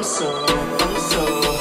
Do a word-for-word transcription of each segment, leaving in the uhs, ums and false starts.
so, I'm so,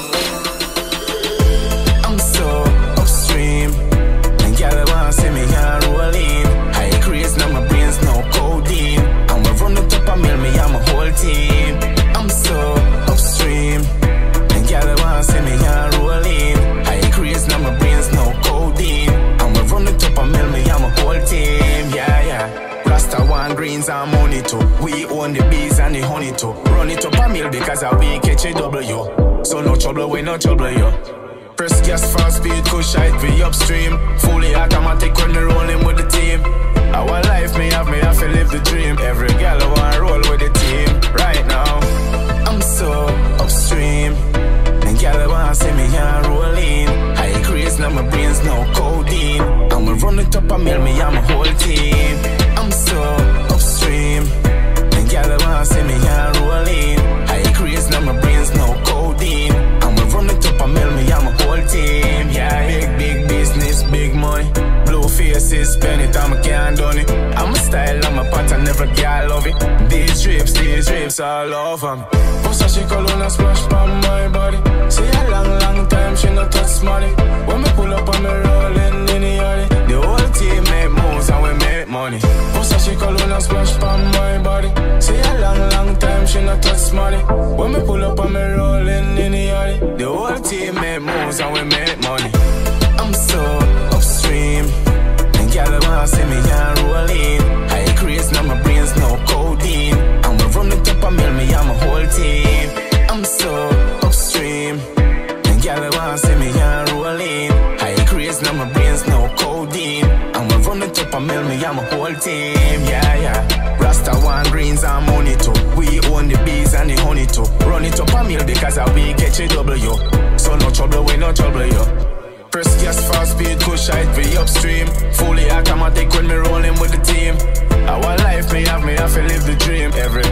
I'm so upstream. And y'all wanna see me and rolling. High craze, now my brains no codeine. I'ma run the top of mill, me and my whole team. I'm so upstream. And y'all wanna see me and rolling. High craze, now my brains no codeine. I'ma run the top of mill, me and my whole team. Yeah, yeah. Rasta one greens and money too. We own the bees and the honey too. Run it up a mill because I we catch a W. So no trouble, we no trouble, yo. Press gas, fast speed, push height, we upstream. Fully automatic when we rolling with the team. Our life, me have me have to live the dream. Every gal wanna roll with the team. Right now, I'm so upstream. And gal wanna see me and rolling. High craze, now my brains no codeine. I'ma run it up a mill, me and my whole team. I'm so upstream. And gal wanna see me and rolling. High craze, now my brains no codeine. I'ma run it up a mill, me and my whole team. Yeah, big, big business, big money. Blue faces, spend it, I'm a can't done it. I'm a style, I'm a pattern, never girl love it. These drips, these drips all over me. Pussy she call on a splash on my body. See a long, long time, she no touch money. When me pull up, I'm rolling in the yard. The whole team make moves and we make money. Pussy she call on a splash on my body. See a long, long time, she no touch money. When me pull up, I'm rolling in the yard. The whole team make moves and we make money. I'm so upstream. And y'all wanna see me and rolling. High craze, now my brains no codeine. I'ma run it up a mill, me and my whole team. I'm so upstream. And y'all wanna see me and rolling. High craze, now my brains no codeine. I'ma run it up a mill, me and my whole team. Yeah, yeah. Rasta one greens and money too. We own the bees and the honey too. Run it up a mill because I we catch a W. So no trouble, we no trouble, yo. Press gas, fast speed, push height, we upstream. Fully automatic when me rolling with the team. Our life, me have me have to live the dream. Every